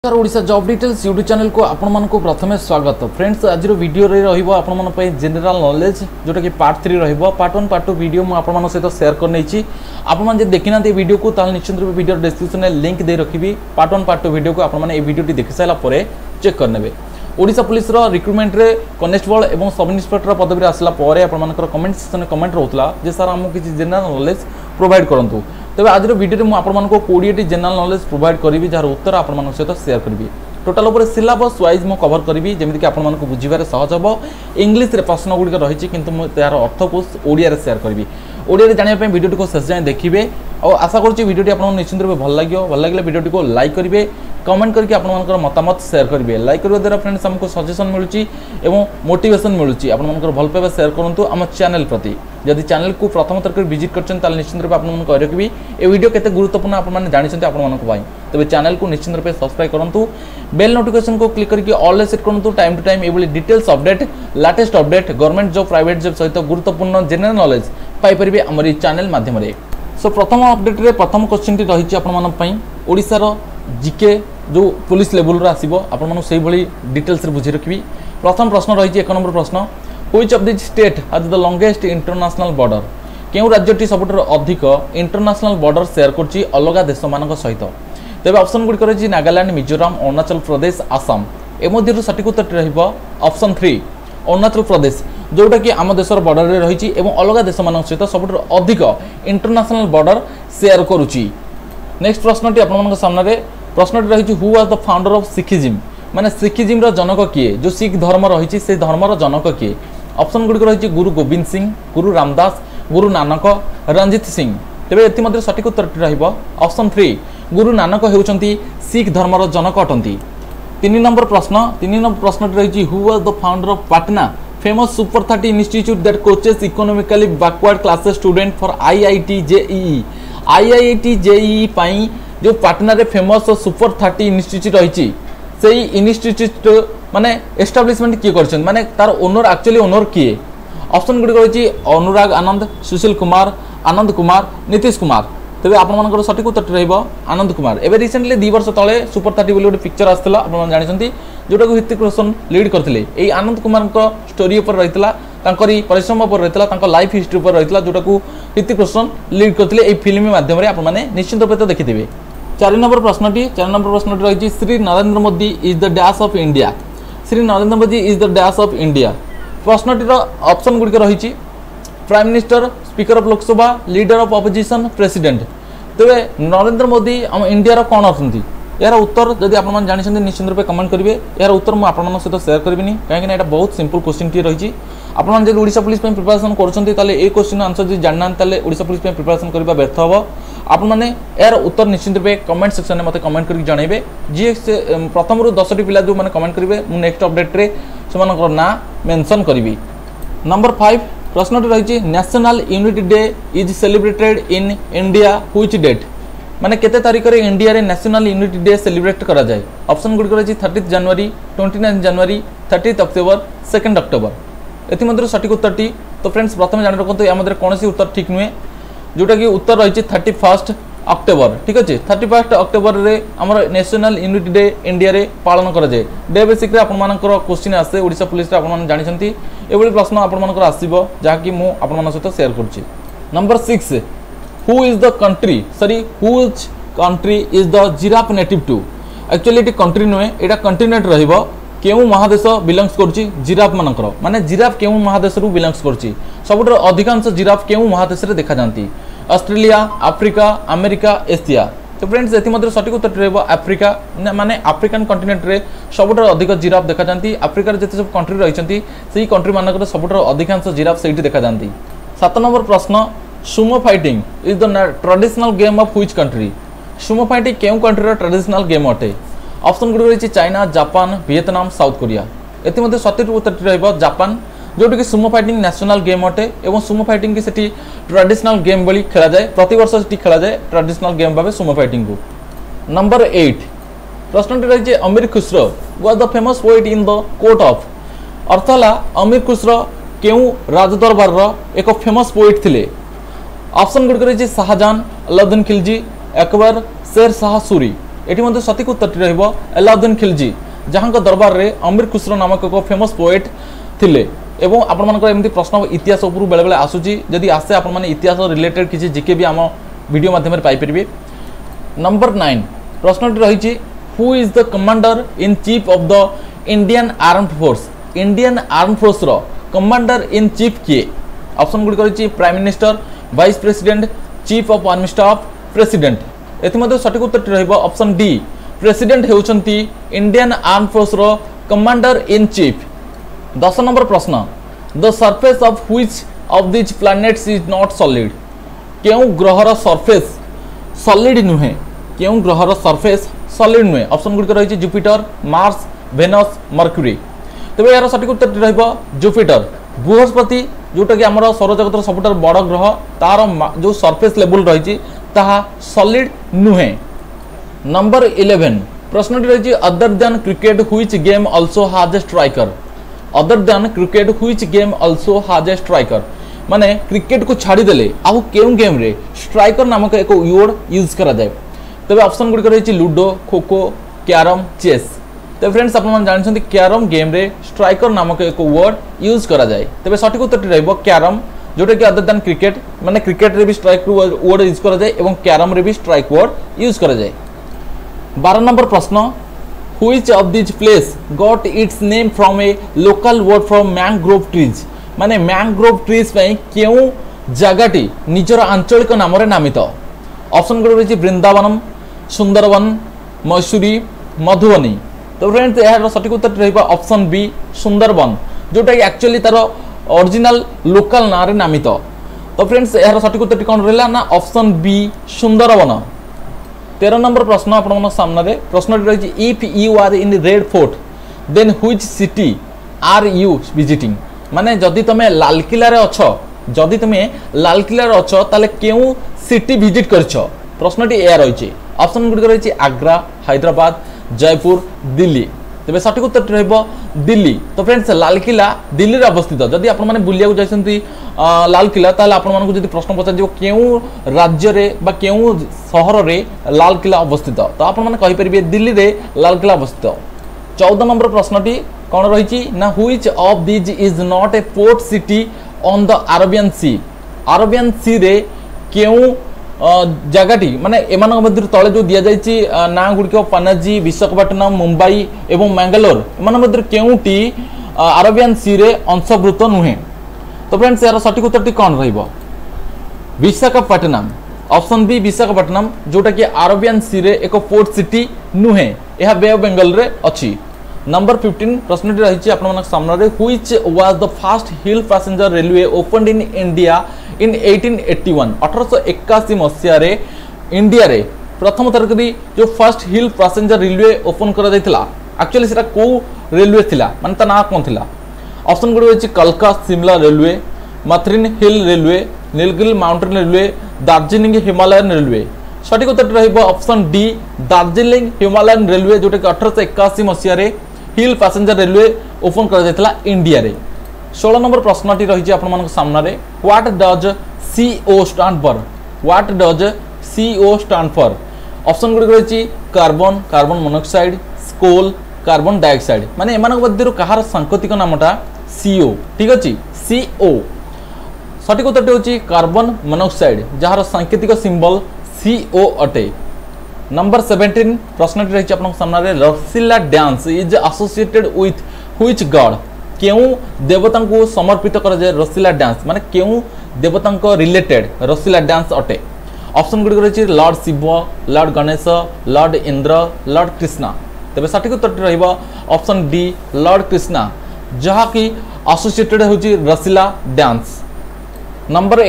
Sir Odisha job details YouTube channel को आपण को प्रथमे स्वागत। फ्रेंड्स आज वीडियो रे रहिबो आपण मन पे जनरल नॉलेज जोटा कि पार्ट 3 रहिबो। पार्ट 1 पार्ट 2 वीडियो मु आपण मन सहित शेयर कर नेछि। आपण मन जे देखिना ते वीडियो को ताल निश्चित रूप वीडियो डिस्क्रिप्शन में लिंक दे रखिबी। पार्ट 1 पार्ट 2 वीडियो को आपण मन ए वीडियो टी देखि साला परे चेक कर नेबे। ओडिशा पुलिस रो रिक्रूटमेंट रे कांस्टेबल एवं सब इंस्पेक्टर पदवी रे आसला परे आपण मनकर कमेंट सेक्शन में कमेंट रहउतला जे सर हमु किछि जनरल नॉलेज प्रोवाइड करंतु। तबे आज वीडियो में आपण मन को 20 टी जनरल नॉलेज प्रोवाइड करिवि जार उत्तर आपण मन सहित शेयर करिवि। टोटाल उपर सिलेबस वाइज मु कवर करी जमी कि आपण मानक बुझिबारे सहज हो। इंग्लिश रे प्रश्न गुड़िक रही किंतु मु तार अर्थ को ओडिया रे शेयर करी। ओडिया रे जानिया पे वीडियो को शेष जाए देखिए और आशा करूँ वीडियो आपको निश्चित रूप भल लगे। भल लगे वीडियो को लाइक करेंगे, कमेंट करके आपन मतामत शेयर करेंगे। लाइक करने द्वारा फ्रेंड्स हमको सजेशन मिलूँ एवं मोटिवेशन मिलूँ। आपन भल पाइबा शेयर करूँ आम चैनल प्रति। जदि चैनल को प्रथम थर विजिट कर निश्चित रूप आपन कह रखी ये वीडियो केते गुरुत्वपूर्ण आपने जानते आपण तेज चैनल को निश्चित रूप सब्सक्राइब करूँ। बेल नोटिफिकेशन को क्लिक करके ऑल सेट करूँ। टाइम टू टाइम ये details update latest update government job private job सहित गुरुत्वपूर्ण जनरल नॉलेज पाइपर आम चैनल माध्यम। सो प्रथम अपडेट रे प्रथम क्वेश्चन टी रही आपण ओडिशार जीके जो पुलिस लेवल रो आसीबो आपण से भली डिटेल्स रे बुझी रखिबी। प्रथम प्रश्न रही 1 नंबर प्रश्न which of this state has the longest international border. केउ राज्यटी सबुठ अधिक इंटरनेशनल बॉर्डर शेयर करछि अलगा देश मानक सहित। तेबे ऑप्शन गुडी करछि नागालैंड, मिजोरम, अरुणाचल प्रदेश, आसाम। ए मध्यरु सटीक उत्तर रहिबो ऑप्शन 3 अरुणाचल प्रदेश जोटा कि आम देशर बॉर्डर रे रही एवं अलग देश मान सहित सबुठ अधिक इंटरनेशनल बॉर्डर शेयर करुच्ची। नेक्स्ट प्रश्न टी आपन सामने प्रश्न रही who was the founder of Sikhism माने सिखिज्म रो जनक किए जो सिख धर्म रही से धर्म रो जनक किए। ऑप्शन गुडी रही गुरु गोविंद सिंह, गुरु रामदास, गुरु नानक, रंजित सिंह। तेबे एति मध्ये सटीक उत्तर रहिबो ऑप्शन 3 गुरु नानक हेउचंती सिख धर्म रो जनक अटंती। 3 नंबर प्रश्न रही who was the founder of Patna famous super 30 institute that coaches economically backward classes student for IIT JEE. IIT JEE पाई जो पाटना रे फेमस सुपर 30 इंस्टीट्यूट रही से इंस्टीट्यूट माने एस्टाब्लिशमेंट किए करछन माने तार ओनर एक्चुअली ओनर किए। ऑप्शन गुडी रही अनुराग आनंद, सुशील कुमार, आनंद कुमार, नीतीश कुमार। तेबे आपण मानकर सटीक उत्तर रहिबो आनंद कुमार। एबे रिसेंटली 2 वर्ष तले सुपर 30 बोली गोटे पिक्चर आसला आपण जानिसंती जोटा को ऋतिक रोशन लीड करथिले। एई आनंद कुमार को स्टोरी ऊपर रहितला तांकरी परिश्रम ऊपर रहितला तांको लाइफ हिस्ट्री ऊपर रहितला जोटा को ऋतिक रोशन लीड करथिले। एई फिल्म माध्यम रे आपण माने निश्चित रूप से देखिथिबे। 4 नंबर प्रश्नटी रही Shri Narendra Modi is the dash of India. Shri Narendra Modi is the dash of India. प्रश्नटीर ऑप्शन गुडी रही prime minister, speaker of Lok Sabha, leader of opposition, president. तेबे नरेंद्र मोदी हम इंडिया रो कोन अछंती यार उत्तर जदि आपण मन जानि निश्चित रूप कमेंट करेंगे। यार उत्तर मुझे आपण सहित शेयर करिबिनी काहे कि एटा बहुत सिंपल क्वेश्चन टी रही। आपण जदि ओडिशा पुलिस पे प्रिपरेशन करछंती ताले ए क्वेश्चन आंसर जदि जानना ताले ओडिशा पुलिस पे प्रिपरेशन करबा व्यर्थ हो। आपण माने यार उत्तर निश्चित रूप कमेंट सेक्शन में मते कमेंट करके जणाइबे। जी प्रथम रु 10 टी पिला जो माने कमेंट करिवे मु नेक्स्ट अपडेट रे सेमानकर ना मेंशन करिवि। नंबर 5 प्रश्न रही national unity day is celebrated in India which date माने केते तारीख रे इंडिया रे नेशनल यूनिटी डे सेलिब्रेट करा जाए। ऑप्शन गुडी रही 30 जनवरी, 29 जनवरी, 30 अक्टोबर, 2 अक्टोबर। एथि मध्य सटीक उत्तर टी तो फ्रेंड्स प्रथम जान रखते या मध्य कौन उत्तर ठीक नुहे जोटा कि उत्तर रही 31 अक्टोबर। ठीक अच्छे 31 अक्टोबर रे हमर नेशनल यूनिटी डे इंडिया रे पालन करा जाए। डे बेसिक रे आपण मानकर क्वेश्चन आसे ओडिशा पुलिस रे आपण मान जानिसंती एबोली प्रश्न आपण मानकर आसीबो जहा कि मु आपण मान सहित शेयर करछि। Number 6 who is the country sorry which country is the giraffe native to। Actually एटी कंट्री नुहे एटा कंटिनेंट रहिबो केउ महादेश बिलोंग्स करछि जिराफ मानकर माने जिराफ केउ महादेश रु बिलोंग्स करछि। सबुठ अधिकांश जिराफ केउ महादेश रे देखा जानती ऑस्ट्रेलिया, अफ्रीका, अमेरिका, एशिया। तो फ्रेंड्स एथि मध्य सटीक उत्तर रहिबो अफ्रीका माने अफ्रीकन कंटिनेंट रे सबुठ अधिक जिराफ देखा जानती। अफ्रीका रे जते सब कंट्री रहिसंती सेही कंट्री मानकर सबुठ अधिकांश जिराफ सेठी देखा जानती। 7 नंबर प्रश्न sumo fighting is the traditional game of which country. Sumo fighting केउ कंट्री रो ट्रेडिशनल गेम अटे। ऑप्शन गुडी रही China, Japan, Vietnam, South Korea. एति मध्ये सटीक उत्तर रहिबो जापान जोटी कि सुमो फाइटिंग नेशनल गेम अटे एवं सुमो फाइटिंग की सेठी ट्रेडिशनल गेम बली खेला जाए। प्रति वर्ष सेठी खेला जाए ट्रेडिशनल गेम भाबे सुमो फाइटिंग को। नंबर 8 प्रश्न रही Amir Khusro was the famous poet in the court of. अर्थला अमीर खुसरो केउ राजदरबार रो एक फेमस पोएट थिले। ऑप्शन गुडी रही शाहजहां, अलाउद्दीन खिलजी, अकबर, शेर शाह सूरी। एटी मध्य सठिक उत्तर रहिबो अलाउद्दीन खिलजी जहां दरबार रे अमीर खुसरो नामक एक फेमस पोएट थिले एवं आपण मानकर एमती प्रश्न इतिहास ऊपर बेले बेले आसुची जदि आसे आपण माने इतिहास रिलेटेड किसी जीके भी आम वीडियो माध्यम रे पाई परिबे। नंबर 9 प्रश्नटी रही who is the commander in chief of the Indian armed force. Indian armed force रो कमांडर इन चीफ किए? ऑप्शन गुडी रही prime minister, vice president, chief of army staff, president. एथि सठिक उत्तर रहिबो ऑप्शन डी प्रेसिडेंट हेउचंती इंडियन आर्म्ड फोर्स रो कमांडर इन चीफ। 10 नंबर प्रश्न the surface of which of this planets is not solid. केउ ग्रहर सरफेस सॉलिड नुहे? केउ ग्रहर सरफेस सॉलिड नुहे? ऑप्शन गुडी रही जुपिटर, मार्स, वेनस, मर्क्यूरी। तबे यार सठिक उत्तर रहिबो जुपिटर। बृहस्पति जोटा कि आमर सौरजगतर सबुठार बड़ ग्रह तार जो सरफेस लेवल रही ताहा सॉलिड नुहे। नंबर 11 प्रश्न रही other than cricket which game also has a striker. Other than cricket which game also has a striker माने क्रिकेट को छाड़ी देले आउ केउ गेम रे स्ट्राइकर नामक एक वर्ड यूज करा जाय। तबे ऑप्शन गुडी रही लूडो, खोखो, कैरम, चेस। तो फ्रेंड्स आपण जानछन्ती कैरम गेम रे स्ट्राइकर नामक एक वर्ड यूज करा जाय। तबे सठिक उत्तर रहइबो कैरम जोटा कि अदर देन क्रिकेट माने क्रिकेट रे भी स्ट्राइक वर्ड यूज करा जाय एवं कैरम रे भी स्ट्राइक वर्ड यूज करा जाय। 12 नंबर प्रश्न which of this place got its name from a local word from mangrove trees. माने मैंग्रोव ट्रीज पई केउ जगहटी निजर आंचलिक नाम रे नामित। ऑप्शन गुडी रही वृंदावनम, सुंदरवन, मैसूरी, मधुबनी। तो फ्रेंड्स यार सठिक उत्तर रहिबा ऑप्शन बी सुंदरवन जोटा कि एक्चुअली तार ओरिजिनल लोकल ना रे नामित। तो फ्रेंड्स यार सठिक उत्तर कोन रहला ना ऑप्शन बी सुंदरवन। 13 नंबर प्रश्न आपण सामने रे प्रश्न रही if you are in Red Fort then which city are you visiting. माने जदि तमे लाल किला रे अछो, जदि तमे लाल किला रे अछो ताले केउ सिटी विजिट करछो? प्रश्नटी ए रही ऑप्शन गुडी रही आग्रा, हैदराबाद, जयपुर, दिल्ली। तबे सठिक उत्तर रहइबो दिल्ली। तो फ्रेंड्स लाल किला दिल्ली रे अवस्थित। जदि आपण माने बुलिया को जायसंती लाल किला ताले आपण मानको जदि प्रश्न पचार दियो केउ राज्य रे बा केउ शहर रे लाल किला अवस्थित तो आपण माने कहि परिबे दिल्ली रे लाल किला अवस्थित। 14 नंबर प्रश्नटी कोन रहिछि ना which of this is not a port city on the Arabian Sea. Arabian Sea रे केउ जगहटी माने एमान मध्य तले जो दिया जायछि ना गुडिक पनाजी, विशाखापट्टनम, मुंबई एवं मैंगलोर एमान मध्य केउटी अरेबियन सी रे अंशभूत नुहे? तो फ्रेंड्स यार सठिक उत्तरटी कोन रहइबो विशाखापट्टनम। ऑप्शन बी विशाखापट्टनम जोटा कि अरेबियन सी रे एक पोर्ट सिटी नुहे, यह बे ऑफ बंगाल रे अछि। नंबर 15 प्रश्नटी रही आपन सामने रे which was the first hill passenger railway opened in India in 1881। 1881 मसिया रे इंडिया रे प्रथम थरकरी जो first hill passenger railway open करा जायतिला एक्चुअली सेटा को रेलवे थिला माने ता ना कोन थिला? ऑप्शन गुडी होछि कलका Shimla railway, Matheran hill railway, Nilgiri mountain railway, Darjeeling Himalayan railway. सठिक उत्तर रहइबो option D Darjeeling Himalayan railway जोटा कि 1881 मसिया रे हिल पैसेंजर रेलवे ओपन करा जायतिला इंडिया रे। 16 नंबर प्रश्नटी रही आपन सामने रे what does CO stand for. What does CO stand for? Option गुडी रही कार्बन, कार्बन मोनोऑक्साइड, स्कोल, कार्बन डाइऑक्साइड। माने एमान मध्यरु कहार सांकेतिक नामटा CO। ठीक अछि CO। सठिक उत्तर होछि कार्बन मोनोऑक्साइड जहार सांकेतिक सिंबल CO अटे। नंबर 17 प्रश्नटी रही आपन सामने रे Rasleela dance is associated with which god. केउ देवता को समर्पित कर जाय रसीला डांस माने केउ देवता को रिलेटेड रसीला डांस अटे? ऑप्शन गुडी रही Lord Shiva, Lord Ganesh, Lord Indra, Lord Krishna. तबे सठिक उत्तर रहइबो ऑप्शन डी लॉर्ड कृष्णा जहा कि एसोसिएटेड होची रसीला डांस। नंबर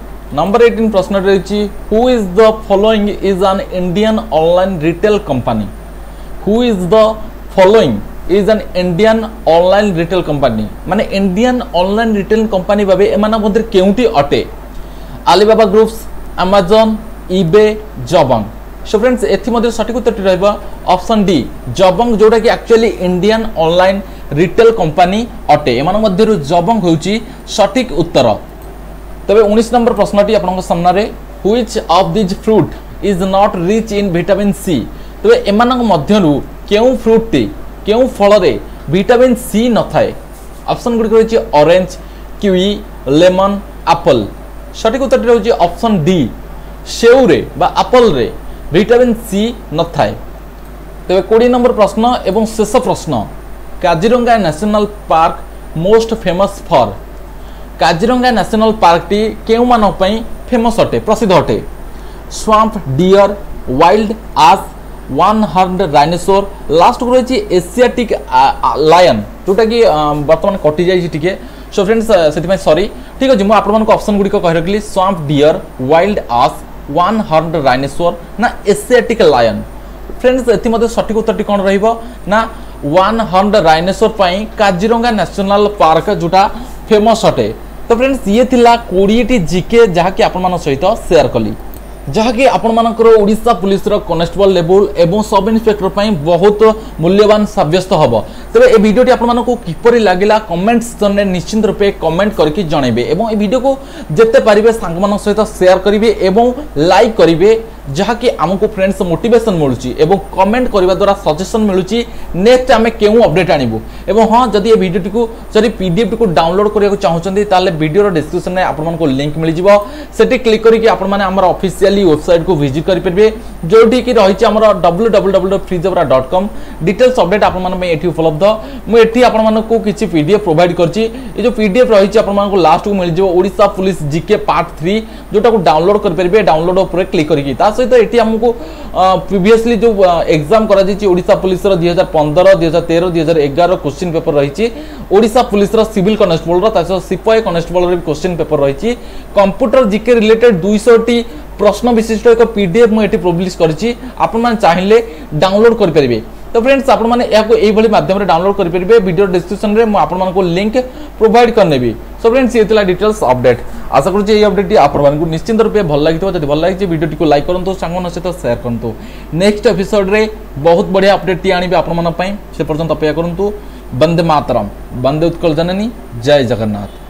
18 प्रश्न रही who is the following is an Indian online retail company. Who is the following is an Indian online retail company माने इंडियन ऑनलाइन रिटेल कंपनी भाबे एमाना मध्य केउटी अटे? Alibaba groups, Amazon, eBay, Jabong. So friends एथि मध्य सठिक उत्तर रहइबो ऑप्शन डी जबंग जोटा कि actually Indian online retail company अटे। एमान मध्यरु जबंग होउची सठिक उत्तर। तबे 19 नंबर प्रश्नटी आपन सामने रे which of this fruit is not rich in vitamin C. तेज एम मध्यरु केउ फ्रूट केउ फल रे विटामिन सी न थाए ऑप्शन गुडी रही ऑरेंज किवी लेमन एप्पल सठिक उत्तर रही ऑप्शन डी सेउ रे बा एप्पल रे विटामिन सी न थाए। तेज 20 नंबर प्रश्न एवं शेष प्रश्न Kaziranga National Park most famous for Kaziranga National Park टी केउ मानक पई फेमस अटे प्रसिद्ध अटे swamp deer wild ass one horned dinosaur last को रही एशियाटिक लायन जोटा कि बर्तमान कटि जाइए टिके सो फ्रेंड्स से सॉरी ठीक अच्छे मुझे आपको ऑप्शन गुड़िक कही रखी swamp deer wild ass one horned dinosaur ना एशियाटिक लायन फ्रेंड्स एथि सठिक उत्तर कौन रहा one horned dinosaur Kaziranga National Park जोटा फेमस अटे। तो फ्रेंड्स ये थिला 20 जीके जहाँकि आपण सहित शेयर कली जहाँकि आपंकर ओडिशा पुलिस कनेस्टेबल लेवल एवं सब इन्स्पेक्टर बहुत मूल्यवान साब्यस्त हम तेज ये भिडियोटी आपको किपर लगे कमेंट सेक्शन में निश्चित रूपे कमेंट करके जनइबे एवं ये वीडियो को जिते पारे सांग सहित शेयर करेंगे एवं लाइक करेंगे जहाँकि आमको फ्रेंड्स मोटिवेशन मिलूँ कमेंट करने द्वारा सजेशन मिलूँ नेक्स्ट आम क्यों अपडेट आणबू एवं हाँ जदि ये भिडियोटी को जब पीडीएफ को डाउनलोड करने चाहते वीडियो डिस्क्रिप्शन में आपको लिंक मिल जाए क्लिक करके आमर ऑफिशियली वेबसाइट को विजिट करेंगे जोटी कि रही www.freezebra.com डिटेल्स अपडेट आपको उपलब्ध मुझे आपको किसी पीडीएफ प्रोवाइड करछि ये जो पीडीएफ रही आपको लास्ट को मिल जाए ओडिशा पुलिस जीके पार्ट 3 जोटा को डाउनलोड करेंगे डाउनलोड उपर क्लिक करके सहित ये आमको प्रीवियसली जो exam Odisha police 2015 2013 2011 question paper रही ओडिशा पुलिस सिविल कनेस्टेबल सिपाही कनेस्टेबल क्वेश्चन पेपर रही कंप्यूटर जीके रिलेटेड 200 टी प्रश्न विशिष्ट एक पीडीएफ मुझे पब्लिश करछि आपण चाहिए डाउनलोड करेंगे। तो फ्रेंड्स आपको माध्यम डाउनलोड करेंगे वीडियो डिस्क्रिप्शन में आपको लिंक प्रोवाइड करनेबी। सो फ्रेंड्स ये डिटेल्स अपडेट आशा करुँचे ये अपडेट आपको निश्चिंत रूपे भल लगी जब भल लगी वीडियो को लाइक करूँ सांग सहित शेयर करूँ नेक्स्ट एपिसोड रे बहुत बढ़िया अपडेट आने आपण से पर्यंत अपेक्षा करूँ। वंदे मातरम वंदे उत्कल जननी जय जगन्नाथ।